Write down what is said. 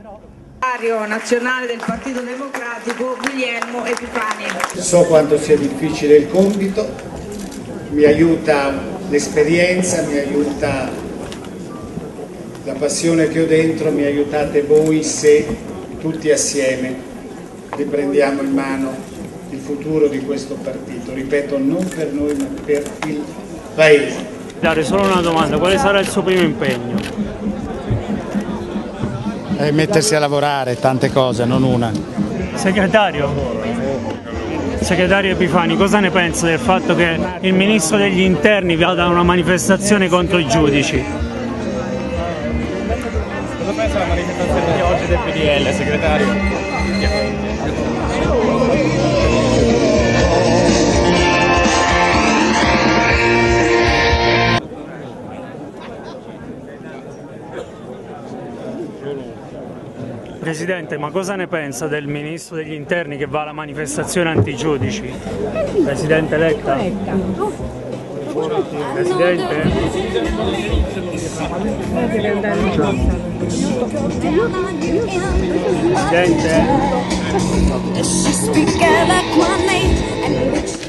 Segretario nazionale del Partito Democratico Guglielmo Epifani. So quanto sia difficile il compito, mi aiuta l'esperienza, mi aiuta la passione che ho dentro, mi aiutate voi se tutti assieme riprendiamo in mano il futuro di questo partito, ripeto, non per noi ma per il Paese. Dario, solo una domanda, quale sarà il suo primo impegno? Mettersi a lavorare, tante cose, non una. Segretario Epifani, cosa ne pensa del fatto che il Ministro degli Interni vada a una manifestazione contro i giudici? Cosa pensa della manifestazione di oggi del PDL, segretario? Presidente, ma cosa ne pensa del Ministro degli Interni che va alla manifestazione antigiudici? Presidente Letta? Presidente? Presidente?